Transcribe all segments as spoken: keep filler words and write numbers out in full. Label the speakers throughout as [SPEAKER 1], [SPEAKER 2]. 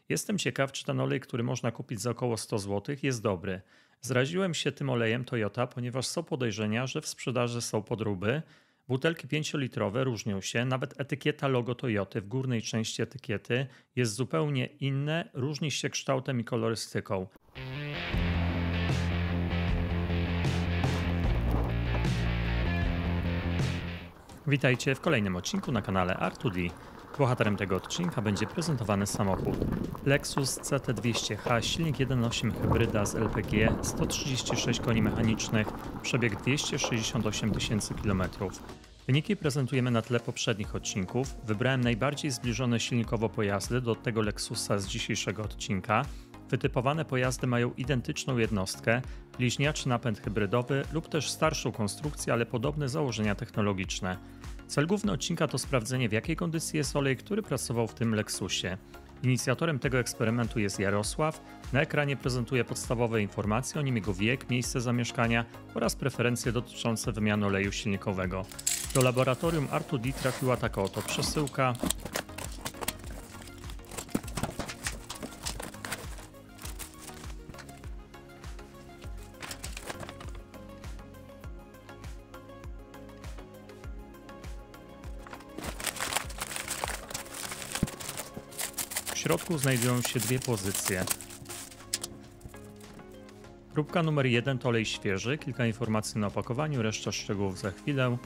[SPEAKER 1] Jestem ciekaw, czy ten olej, który można kupić za około sto złotych, jest dobry. Zraziłem się tym olejem Toyota, ponieważ są podejrzenia, że w sprzedaży są podróby. Butelki pięciolitrowe różnią się, nawet etykieta logo Toyoty w górnej części etykiety jest zupełnie inne, różni się kształtem i kolorystyką. Witajcie w kolejnym odcinku na kanale R dwa D. Bohaterem tego odcinka będzie prezentowany samochód Lexus C T dwieście H, silnik jeden przecinek osiem hybryda z L P G, sto trzydzieści sześć koni mechanicznych, przebieg dwieście sześćdziesiąt osiem tysięcy kilometrów. Wyniki prezentujemy na tle poprzednich odcinków. Wybrałem najbardziej zbliżone silnikowo pojazdy do tego Lexusa z dzisiejszego odcinka. Wytypowane pojazdy mają identyczną jednostkę, bliźniaczy napęd hybrydowy lub też starszą konstrukcję, ale podobne założenia technologiczne. Cel główny odcinka to sprawdzenie, w jakiej kondycji jest olej, który pracował w tym Lexusie. Inicjatorem tego eksperymentu jest Jarosław. Na ekranie prezentuje podstawowe informacje o nim, jego wiek, miejsce zamieszkania oraz preferencje dotyczące wymiany oleju silnikowego. Do laboratorium R dwa D trafiła taka oto przesyłka. W środku znajdują się dwie pozycje. Próbka numer jeden to olej świeży, kilka informacji na opakowaniu, reszta szczegółów za chwilę.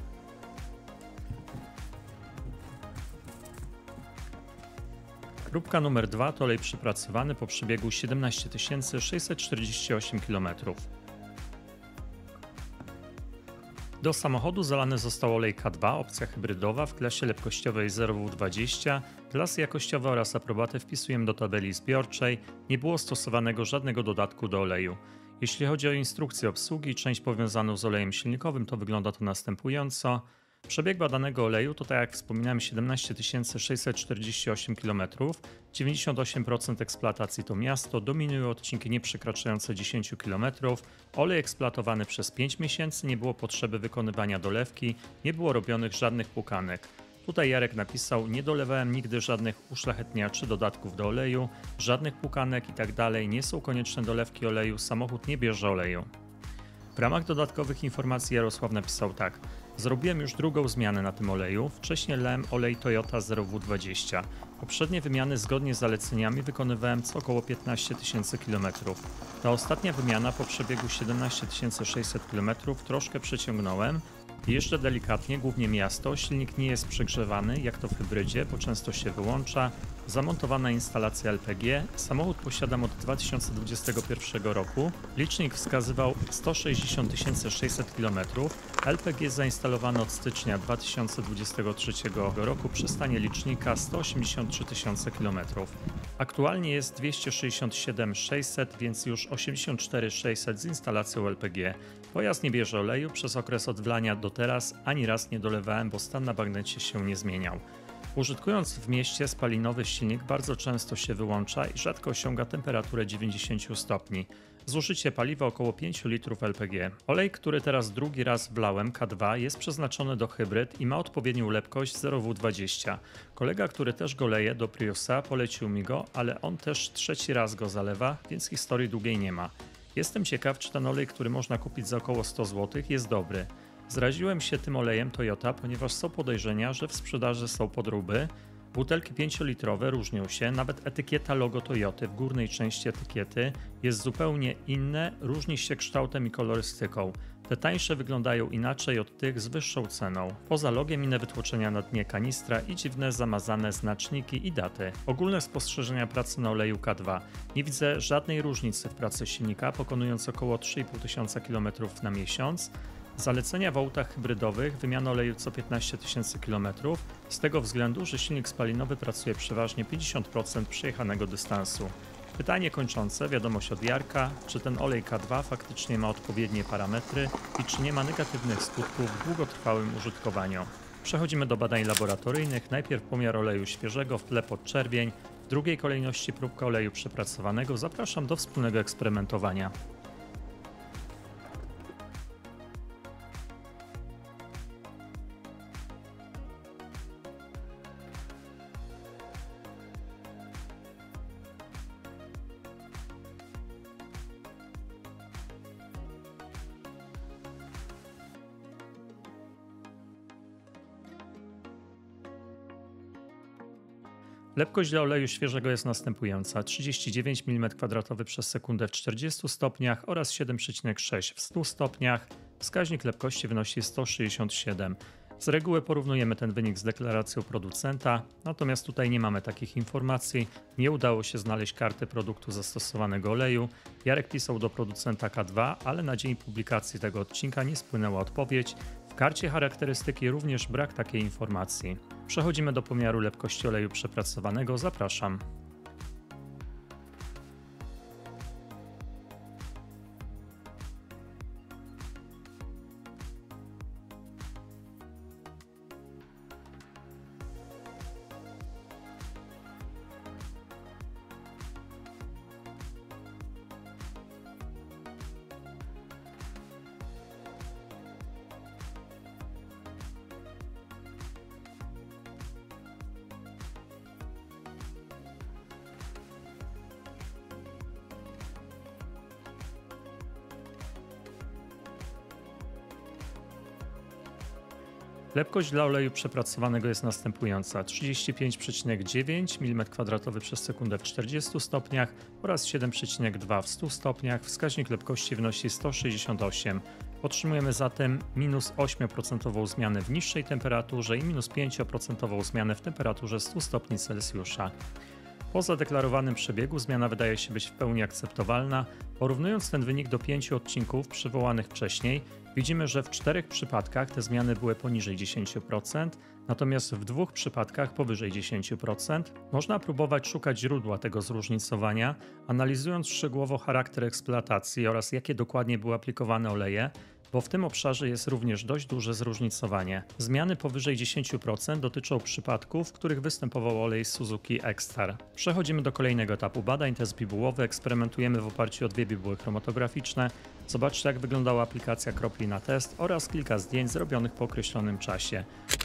[SPEAKER 1] Próbka numer dwa to olej przepracowany po przebiegu siedemnaście tysięcy sześćset czterdzieści osiem kilometrów. Do samochodu zalany został olej K dwa, opcja hybrydowa w klasie lepkościowej zero W dwadzieścia. Klasy jakościowe oraz aprobatę wpisujemy do tabeli zbiorczej. Nie było stosowanego żadnego dodatku do oleju. Jeśli chodzi o instrukcję obsługi, część powiązaną z olejem silnikowym, to wygląda to następująco. Przebieg badanego oleju to, tak jak wspominałem, siedemnaście tysięcy sześćset czterdzieści osiem kilometrów, dziewięćdziesiąt osiem procent eksploatacji to miasto, dominują odcinki nieprzekraczające dziesięć kilometrów, olej eksploatowany przez pięć miesięcy, nie było potrzeby wykonywania dolewki, nie było robionych żadnych płukanek. Tutaj Jarek napisał: nie dolewałem nigdy żadnych uszlachetniaczy, dodatków do oleju, żadnych płukanek itd., nie są konieczne dolewki oleju, samochód nie bierze oleju. W ramach dodatkowych informacji Jarosław napisał tak: zrobiłem już drugą zmianę na tym oleju, wcześniej lałem olej Toyota zero W dwadzieścia. Poprzednie wymiany zgodnie z zaleceniami wykonywałem co około piętnaście tysięcy kilometrów. Ta ostatnia wymiana po przebiegu siedemnaście tysięcy sześćset kilometrów troszkę przeciągnąłem. Jeżdżę delikatnie, głównie miasto, silnik nie jest przegrzewany, jak to w hybrydzie, bo często się wyłącza. Zamontowana instalacja L P G. Samochód posiadam od dwa tysiące dwudziestego pierwszego roku. Licznik wskazywał sto sześćdziesiąt tysięcy sześćset kilometrów. L P G zainstalowane od stycznia dwa tysiące dwudziestego trzeciego roku. Przystanie licznika sto osiemdziesiąt trzy tysiące kilometrów. Aktualnie jest dwieście sześćdziesiąt siedem tysięcy sześćset, więc już osiemdziesiąt cztery tysiące sześćset z instalacją L P G. Pojazd nie bierze oleju, przez okres od wlania do teraz ani raz nie dolewałem, bo stan na bagnecie się nie zmieniał. Użytkując w mieście spalinowy silnik bardzo często się wyłącza i rzadko osiąga temperaturę dziewięćdziesiąt stopni. Zużycie paliwa około pięć litrów L P G. Olej, który teraz drugi raz wlałem, K dwa, jest przeznaczony do hybryd i ma odpowiednią lepkość zero W dwadzieścia. Kolega, który też go leje do Priusa, polecił mi go, ale on też trzeci raz go zalewa, więc historii długiej nie ma. Jestem ciekaw, czy ten olej, który można kupić za około sto złotych, jest dobry. Zraziłem się tym olejem Toyota, ponieważ są podejrzenia, że w sprzedaży są podróby. Butelki pięciolitrowe różnią się, nawet etykieta logo Toyoty w górnej części etykiety jest zupełnie inne, różni się kształtem i kolorystyką. Te tańsze wyglądają inaczej od tych z wyższą ceną. Poza logiem inne wytłoczenia na dnie kanistra i dziwne zamazane znaczniki i daty. Ogólne spostrzeżenia pracy na oleju K dwa. Nie widzę żadnej różnicy w pracy silnika, pokonując około trzy i pół tysiąca kilometrów na miesiąc. Zalecenia w autach hybrydowych: wymiana oleju co piętnaście tysięcy kilometrów, z tego względu, że silnik spalinowy pracuje przeważnie pięćdziesiąt procent przejechanego dystansu. Pytanie kończące, wiadomość od Jarka: czy ten olej K dwa faktycznie ma odpowiednie parametry i czy nie ma negatywnych skutków w długotrwałym użytkowaniu. Przechodzimy do badań laboratoryjnych. Najpierw pomiar oleju świeżego w tle pod czerwień, w drugiej kolejności próbka oleju przepracowanego. Zapraszam do wspólnego eksperymentowania. Lepkość dla oleju świeżego jest następująca: trzydzieści dziewięć milimetrów kwadratowego przez sekundę w czterdziestu stopniach oraz siedem przecinek sześć w stu stopniach. Wskaźnik lepkości wynosi sto sześćdziesiąt siedem. Z reguły porównujemy ten wynik z deklaracją producenta, natomiast tutaj nie mamy takich informacji. Nie udało się znaleźć karty produktu zastosowanego oleju. Jarek pisał do producenta K dwa, ale na dzień publikacji tego odcinka nie spłynęła odpowiedź. W karcie charakterystyki również brak takiej informacji. Przechodzimy do pomiaru lepkości oleju przepracowanego. Zapraszam. Lepkość dla oleju przepracowanego jest następująca: trzydzieści pięć przecinek dziewięć milimetrów kwadratowego przez sekundę w czterdziestu stopniach oraz siedem przecinek dwa w stu stopniach. Wskaźnik lepkości wynosi sto sześćdziesiąt osiem. Otrzymujemy zatem minus osiem procent zmianę w niższej temperaturze i minus pięć procent zmianę w temperaturze stu stopni Celsjusza. Po zadeklarowanym przebiegu zmiana wydaje się być w pełni akceptowalna. Porównując ten wynik do pięciu odcinków przywołanych wcześniej, widzimy, że w czterech przypadkach te zmiany były poniżej dziesięć procent, natomiast w dwóch przypadkach powyżej dziesięć procent. Można próbować szukać źródła tego zróżnicowania, analizując szczegółowo charakter eksploatacji oraz jakie dokładnie były aplikowane oleje, bo w tym obszarze jest również dość duże zróżnicowanie. Zmiany powyżej dziesięć procent dotyczą przypadków, w których występował olej Suzuki X-Star. Przechodzimy do kolejnego etapu badań, test bibułowy. Eksperymentujemy w oparciu o dwie bibuły chromatograficzne. Zobaczcie, jak wyglądała aplikacja kropli na test oraz kilka zdjęć zrobionych po określonym czasie.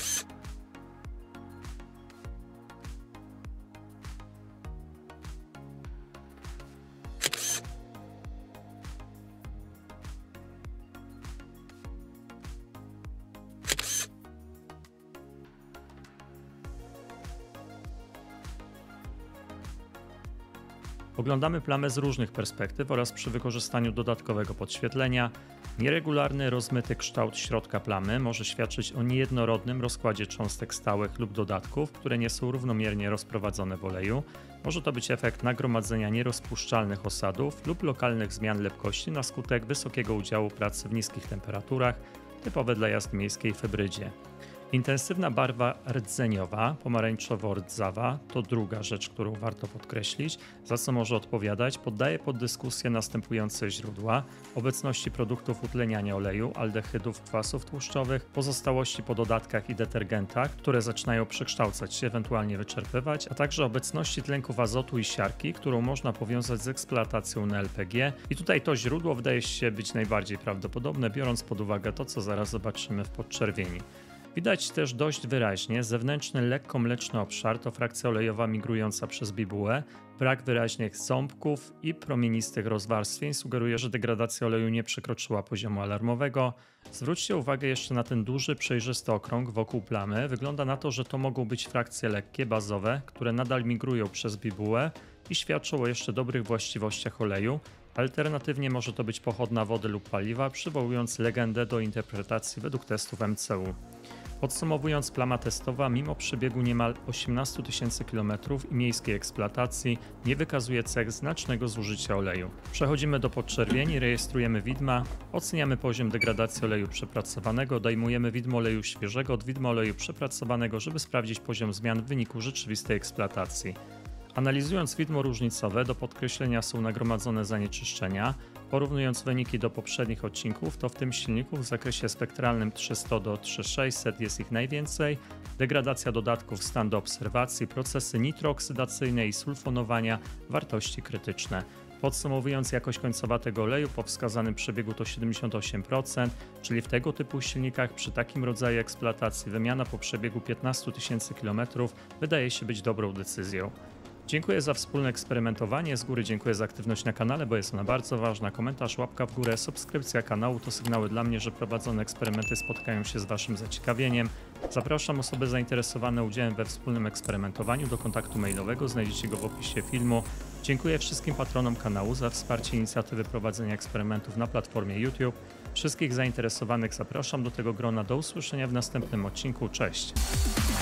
[SPEAKER 1] Oglądamy plamę z różnych perspektyw oraz przy wykorzystaniu dodatkowego podświetlenia. Nieregularny, rozmyty kształt środka plamy może świadczyć o niejednorodnym rozkładzie cząstek stałych lub dodatków, które nie są równomiernie rozprowadzone w oleju. Może to być efekt nagromadzenia nierozpuszczalnych osadów lub lokalnych zmian lepkości na skutek wysokiego udziału pracy w niskich temperaturach, typowe dla jazdy miejskiej w hybrydzie. Intensywna barwa rdzeniowa, pomarańczowo-rdzawa, to druga rzecz, którą warto podkreślić, za co może odpowiadać. Poddaje pod dyskusję następujące źródła: obecności produktów utleniania oleju, aldehydów, kwasów tłuszczowych, pozostałości po dodatkach i detergentach, które zaczynają przekształcać się, ewentualnie wyczerpywać, a także obecności tlenków azotu i siarki, którą można powiązać z eksploatacją na L P G. I tutaj to źródło wydaje się być najbardziej prawdopodobne, biorąc pod uwagę to, co zaraz zobaczymy w podczerwieni. Widać też dość wyraźnie zewnętrzny, lekko mleczny obszar, to frakcja olejowa migrująca przez bibułę. Brak wyraźnych ząbków i promienistych rozwarstwień sugeruje, że degradacja oleju nie przekroczyła poziomu alarmowego. Zwróćcie uwagę jeszcze na ten duży, przejrzysty okrąg wokół plamy. Wygląda na to, że to mogą być frakcje lekkie, bazowe, które nadal migrują przez bibułę i świadczą o jeszcze dobrych właściwościach oleju. Alternatywnie może to być pochodna wody lub paliwa, przywołując legendę do interpretacji według testów M C U. Podsumowując, plama testowa mimo przebiegu niemal osiemnastu tysięcy kilometrów i miejskiej eksploatacji nie wykazuje cech znacznego zużycia oleju. Przechodzimy do podczerwieni, rejestrujemy widma, oceniamy poziom degradacji oleju przepracowanego, odejmujemy widmo oleju świeżego od widma oleju przepracowanego, żeby sprawdzić poziom zmian w wyniku rzeczywistej eksploatacji. Analizując widmo różnicowe, do podkreślenia są nagromadzone zanieczyszczenia. Porównując wyniki do poprzednich odcinków, to w tym silniku w zakresie spektralnym trzysta do trzy tysiące sześćset jest ich najwięcej. Degradacja dodatków, stan do obserwacji, procesy nitrooksydacyjne i sulfonowania, wartości krytyczne. Podsumowując, jakość końcowa tego oleju po wskazanym przebiegu to siedemdziesiąt osiem procent, czyli w tego typu silnikach przy takim rodzaju eksploatacji wymiana po przebiegu piętnastu tysięcy kilometrów wydaje się być dobrą decyzją. Dziękuję za wspólne eksperymentowanie. Z góry dziękuję za aktywność na kanale, bo jest ona bardzo ważna. Komentarz, łapka w górę, subskrypcja kanału to sygnały dla mnie, że prowadzone eksperymenty spotkają się z Waszym zaciekawieniem. Zapraszam osoby zainteresowane udziałem we wspólnym eksperymentowaniu do kontaktu mailowego. Znajdziecie go w opisie filmu. Dziękuję wszystkim patronom kanału za wsparcie inicjatywy prowadzenia eksperymentów na platformie YouTube. Wszystkich zainteresowanych zapraszam do tego grona. Do usłyszenia w następnym odcinku. Cześć!